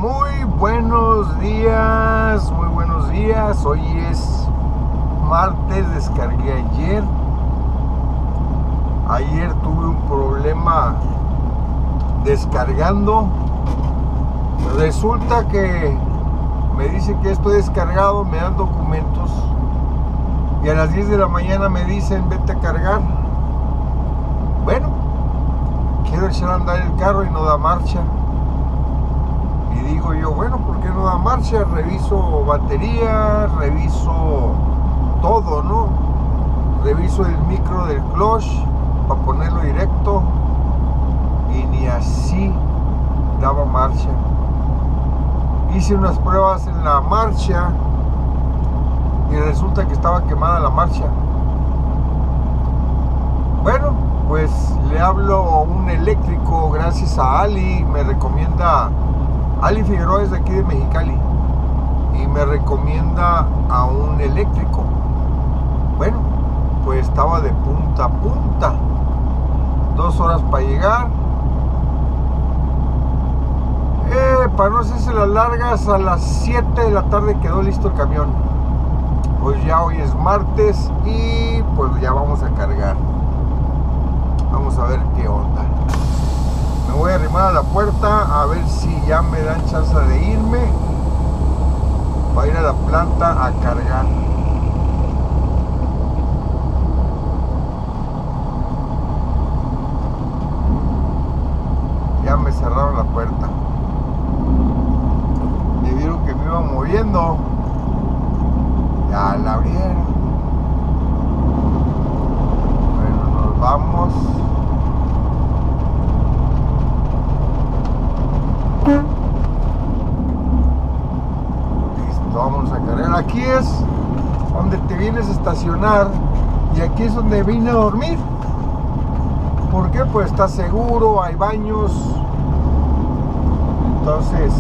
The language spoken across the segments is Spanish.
Muy buenos días, muy buenos días. Hoy es martes, descargué ayer. Ayer tuve un problema descargando. Resulta que me dice que estoy descargado, me dan documentos y a las 10 de la mañana me dicen vete a cargar. Bueno, quiero echar a andar el carro y no da marcha. Y digo yo, bueno, ¿por qué no da marcha? Reviso batería, reviso todo, ¿no? Reviso el micro del clutch para ponerlo directo y ni así daba marcha. Hice unas pruebas en la marcha y resulta que estaba quemada la marcha. Bueno, pues le hablo a un eléctrico gracias a Ali, me recomienda. Ali Figueroa es de aquí de Mexicali y me recomienda a un eléctrico. Bueno, pues estaba de punta a punta, 2 horas para llegar. Para no hacerse las largas, a las 7 de la tarde quedó listo el camión. Pues ya hoy es martes y pues ya vamos a cargar. Vamos a ver qué onda. Me voy a arrimar a la puerta a ver si ya me dan chance de irme para ir a la planta a cargar. Ya me cerraron la puerta. Me vieron que me iba moviendo. Ya la abrieron. Bueno, nos vamos. Listo, vamos a cargar. Aquí es donde te vienes a estacionar y aquí es donde vine a dormir. ¿Por qué? Pues está seguro, hay baños. Entonces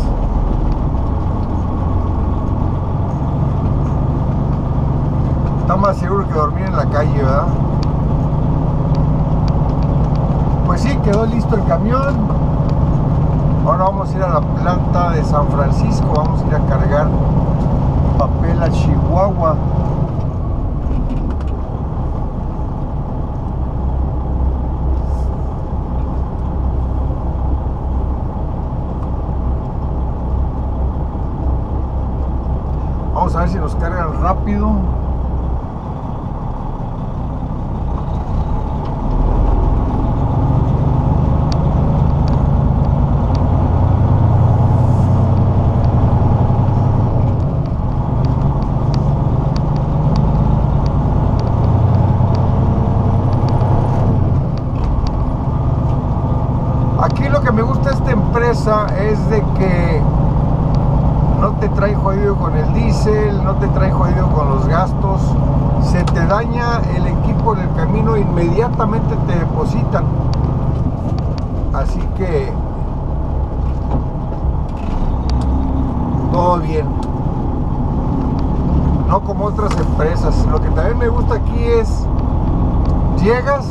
está más seguro que dormir en la calle, ¿verdad? Pues sí, quedó listo el camión. Ahora vamos a ir a la planta de San Francisco. Vamos a ir a cargar papel a Chihuahua. Vamos a ver si nos cargan rápido. Aquí lo que me gusta de esta empresa es de que no te trae jodido con el diésel, no te trae jodido con los gastos. Se te daña el equipo en el camino, inmediatamente te depositan. Así que todo bien. No como otras empresas. Lo que también me gusta aquí es llegas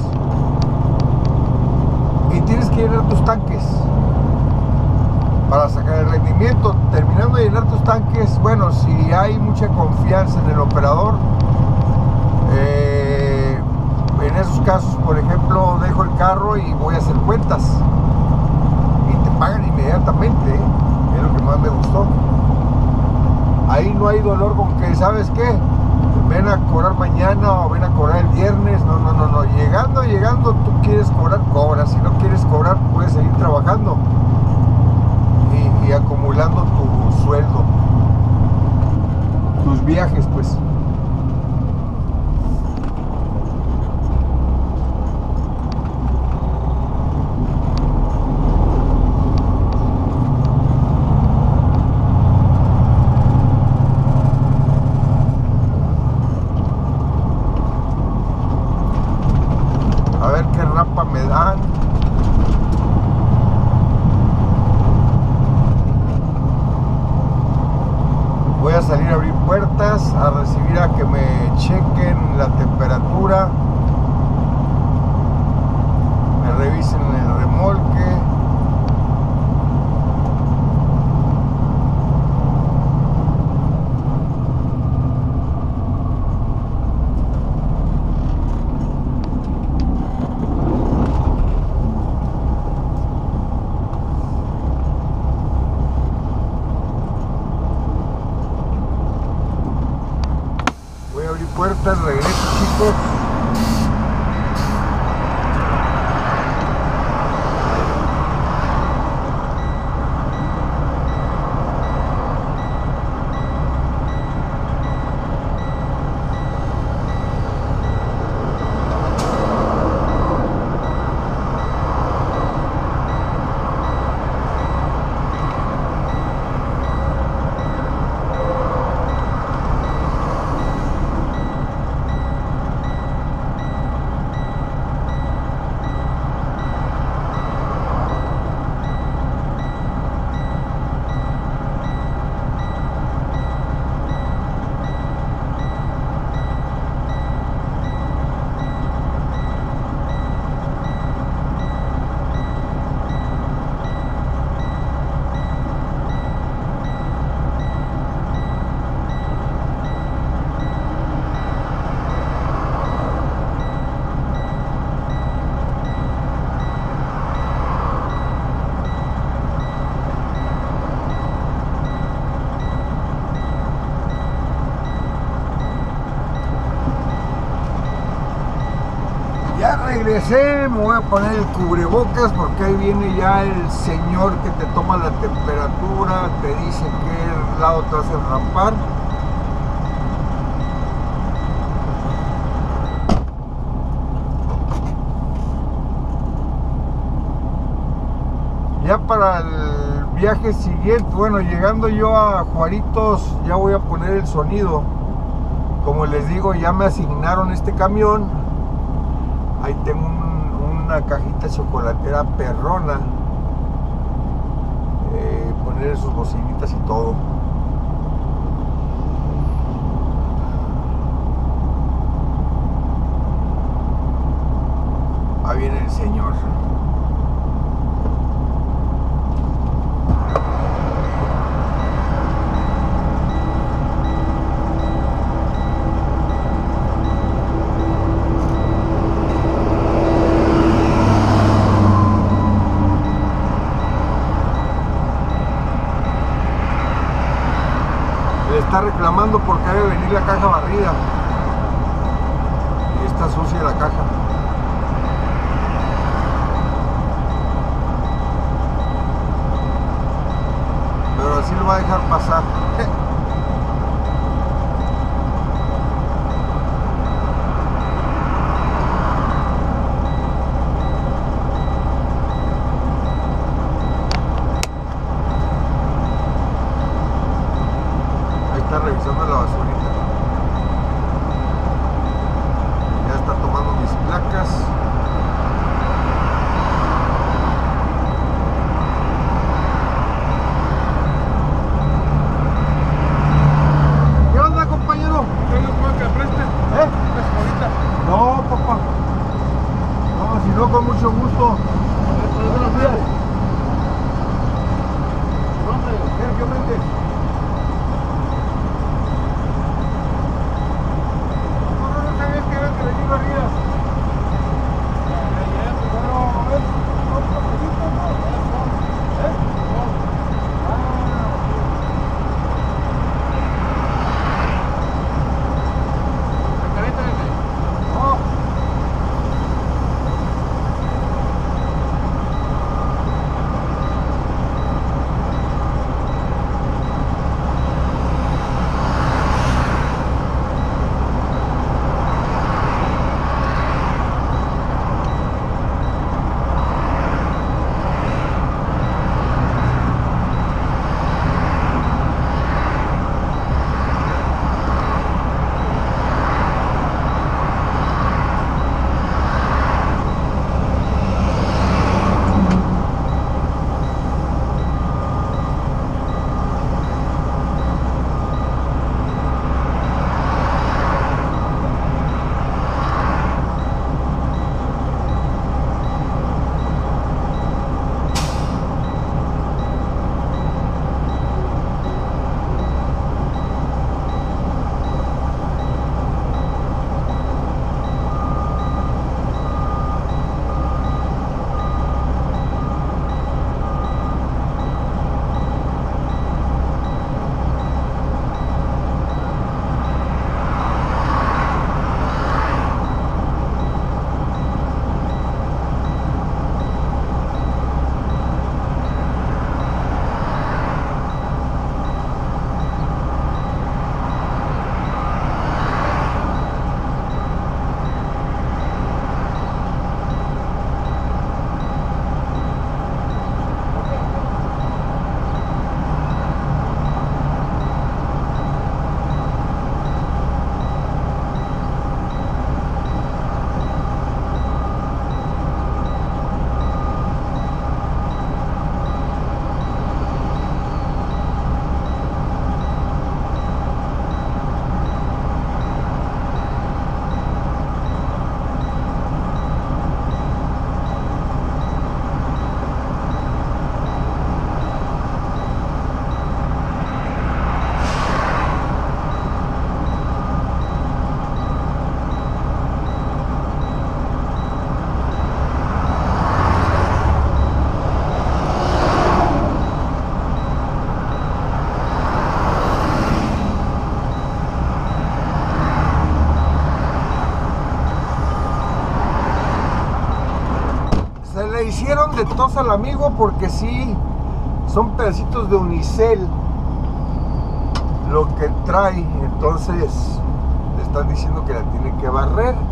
y tienes que llenar tus tanques para sacar el rendimiento. Terminando de llenar tus tanques, bueno, si hay mucha confianza en el operador, en esos casos, por ejemplo, dejo el carro y voy a hacer cuentas y te pagan inmediatamente, es lo que más me gustó. Ahí no hay dolor con que, ¿sabes qué? Ven a cobrar mañana o ven a cobrar el viernes. No. Llegando, tú quieres cobrar, cobras. Si no quieres cobrar, puedes seguir trabajando y acumulando tu sueldo, tus viajes, pues. A ver qué rapa me dan. regresé, me voy a poner el cubrebocas porque ahí viene ya el señor que te toma la temperatura, te dice qué lado te vas a enrampar. Ya para el viaje siguiente, bueno, llegando yo a Juaritos, ya voy a poner el sonido. Como les digo, ya me asignaron este camión. Ahí tengo una cajita chocolatera perrona. Poner sus bocinitas y todo. Ahí viene el señor. Está reclamando porque debe venir la caja barrida y está sucia la caja. Pero así lo va a dejar pasar. Está revisando la basurita. Ya está tomando mis placas. Se le hicieron de tos al amigo porque sí, son pedacitos de unicel lo que trae. Entonces le están diciendo que la tiene que barrer.